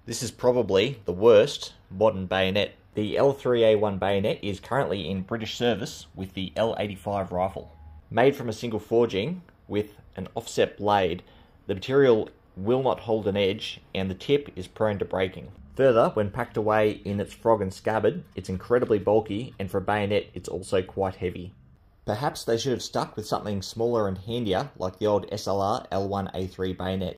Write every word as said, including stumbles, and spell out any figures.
This is probably the worst modern bayonet. The L three A one bayonet is currently in British service with the L eighty-five rifle. Made from a single forging with an offset blade, the material will not hold an edge and the tip is prone to breaking. Further, when packed away in its frog and scabbard, it's incredibly bulky, and for a bayonet it's also quite heavy. Perhaps they should have stuck with something smaller and handier like the old S L R L one A three bayonet.